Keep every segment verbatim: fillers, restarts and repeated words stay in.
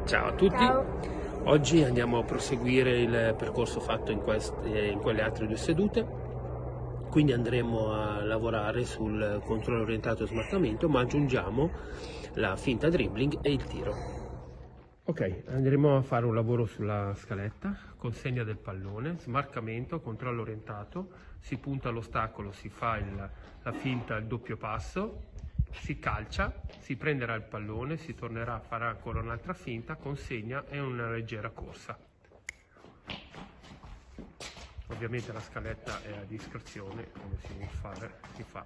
Ciao a tutti, Ciao. oggi andiamo a proseguire il percorso fatto in, queste, in quelle altre due sedute, quindi andremo a lavorare sul controllo orientato e smarcamento, ma aggiungiamo la finta dribbling e il tiro. Ok, andremo a fare un lavoro sulla scaletta, consegna del pallone, smarcamento, controllo orientato, si punta all'ostacolo, si fa il, la finta, il doppio passo, si calcia, si prenderà il pallone, si tornerà a fare ancora un'altra finta, consegna e una leggera corsa. Ovviamente la scaletta è a discrezione, come si vuol fare, si fa.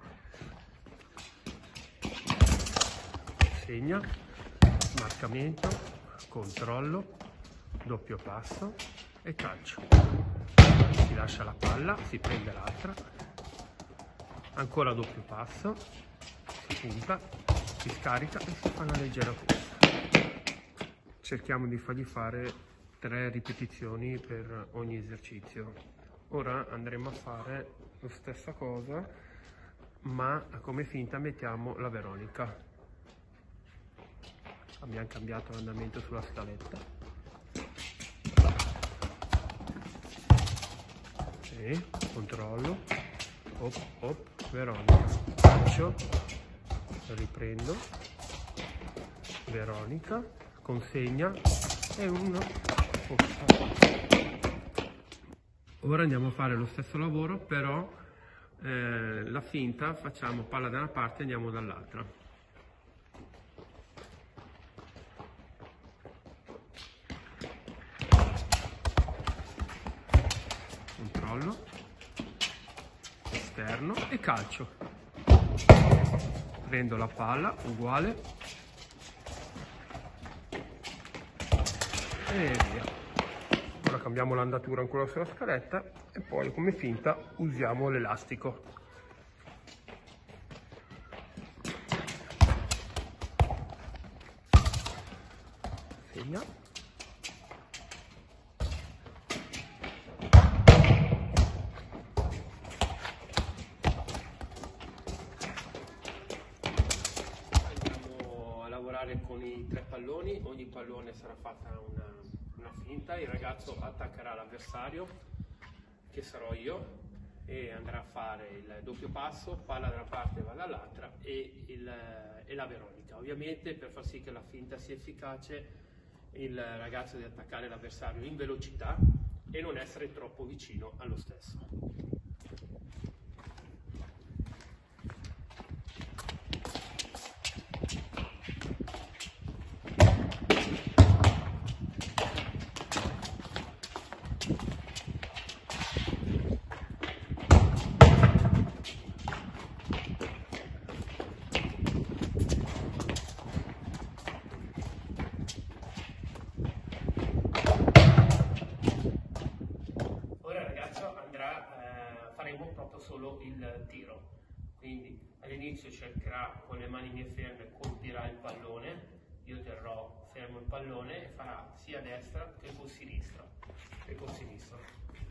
Consegna, smarcamento, controllo, doppio passo e calcio. Si lascia la palla, si prende l'altra, ancora doppio passo, si punta, si scarica e si fa una leggera corsa. Cerchiamo di fargli fare tre ripetizioni per ogni esercizio. Ora andremo a fare la stessa cosa, ma come finta mettiamo la Veronica. Abbiamo cambiato l'andamento sulla scaletta. E controllo, hop, hop, Veronica, calcio, riprendo, Veronica, consegna e uno. Ora andiamo a fare lo stesso lavoro, però eh, la finta facciamo palla da una parte e andiamo dall'altra. Controllo, esterno e calcio. Prendo la palla, uguale, e via. Ora cambiamo l'andatura ancora sulla scaletta e poi come finta usiamo l'elastico. Segna. Andiamo a lavorare con i tre palloni, ogni pallone sarà fatta una una finta, il ragazzo attaccherà l'avversario, che sarò io, e andrà a fare il doppio passo, palla da una parte e va dall'altra, e, il, e la Veronica. Ovviamente per far sì che la finta sia efficace il ragazzo deve attaccare l'avversario in velocità e non essere troppo vicino allo stesso. Faremo proprio solo il tiro, quindi all'inizio cercherà con le mani mie ferme, colpirà il pallone, io terrò fermo il pallone e farà sia a destra che con sinistra, che con sinistra.